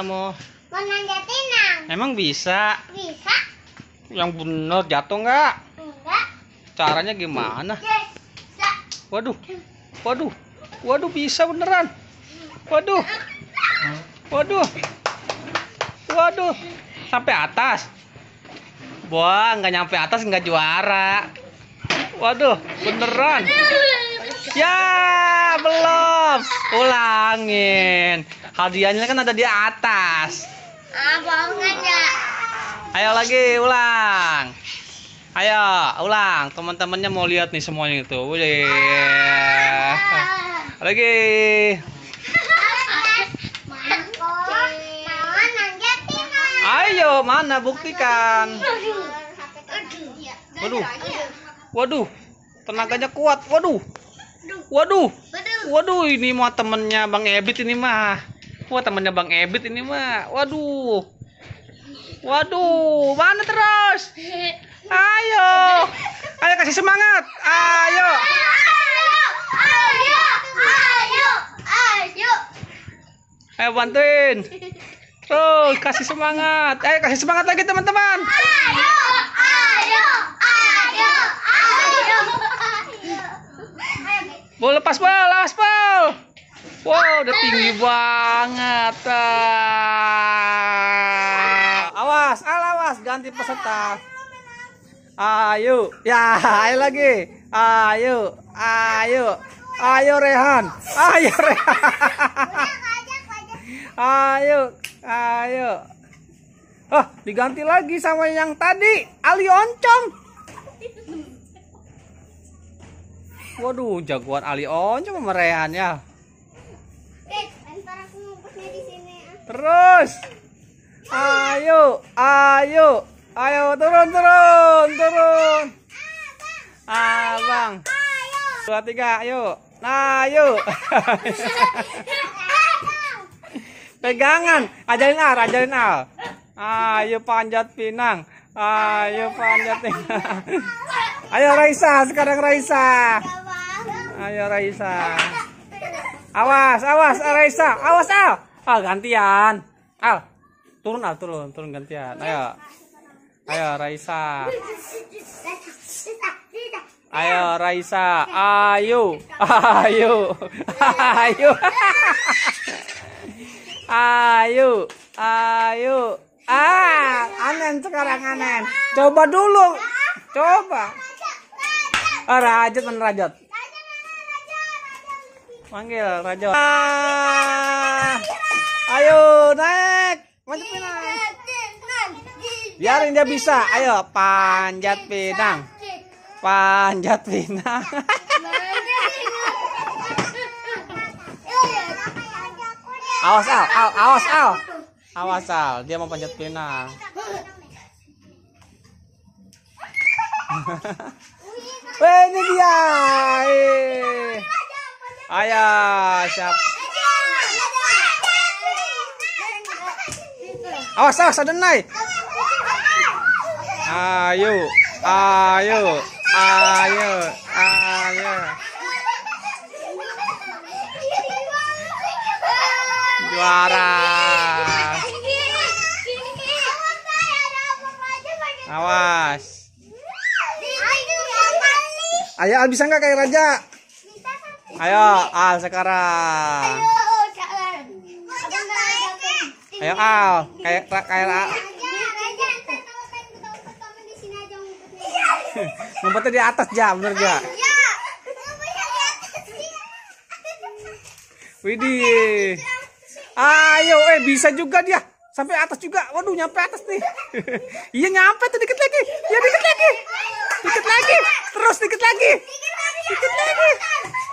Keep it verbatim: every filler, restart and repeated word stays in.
kamu? Mau nanjak pinang. Emang bisa? Bisa? Yang bener jatuh nggak? Enggak. Caranya gimana? Bisa. Waduh, waduh, waduh bisa beneran. Waduh, waduh, waduh, sampai atas. Wah, nggak nyampe atas nggak juara. Waduh, beneran. Ya, belum. Ulangin. Hadiahnya kan ada di atas. Ah, bohong aja. Ayo lagi, ulang. Ayo, ulang. Teman-temannya mau lihat nih semuanya itu. Udah. Lagi. Ayo, mana buktikan. Waduh. Waduh. Tenaganya kuat. Waduh. Waduh. Waduh, ini mah temennya Bang Ebit ini mah. Wah, temennya Bang Ebit ini mah. Waduh. Waduh, mana terus? Ayo. Ayo kasih semangat. Ayo. Ayo. Ayo. Ayo. Ayo bantuin. Terus kasih semangat. Ayo kasih semangat lagi teman-teman. Ayo. Ayo. Ayo. Ayo. Bol lepas bol, lepas bol. Wow, udah tinggi banget. Ah. Awas, awas, ganti peserta. Ayo, ya, ayo lagi. Ayo, ayo, ayo Rehan, ayo Rehan. Ayo, ayo. Oh, diganti lagi sama yang tadi, Ali Oncom. Waduh, jagoan Ali Oncom sama Rehan ya. Eh, ntar aku ngumpetnya di sini. Terus. Ayo, ayo. Ayo turun, turun, turun. Abang. Dua, tiga, ayo. Nah, ayo. Pegangan. Ajarin Al, ajarin Al. Ayo panjat pinang. Ayo panjat pinang. Ayo Raisa, sekarang Raisa. Ayo Raisa. Awas, awas, Raisa. Awas Al. Al gantian. Al. Turun Al, turun, turun gantian. Ayo. Ayo Raisa. Ayo Raisa. Ayo. Ayo. Ayo. Ayo. Ayo. Ah, Anen sekarang Anen. Coba dulu. Coba. Oh, Rajat mana Rajat? Panggil Rajat. Ah, ayo naik. Panjat pinang. Biarin dia bisa. Ayo panjat pinang. Panjat pinang. Awas Al, Al, awas Al. Awas Al, dia mau panjat pinang. Weh, ini dia. Eh. Ayo, siap. Awas, awas, ada naik. Ayo, ayo, ayo, ayo. Juara. Awas. Ayo Al, bisa nggak kayak Raja? Ayo Al sekarang. Ayo Al, kayak kayak Al. Ngumpetnya di atas jam, bener gak? Widih. Ayo, eh bisa juga dia. Sampai atas juga. Waduh, nyampe atas nih. Iya nyampe tuh, dikit lagi. Ya dikit lagi. Dikit lagi. Terus dikit lagi. Dikit lagi.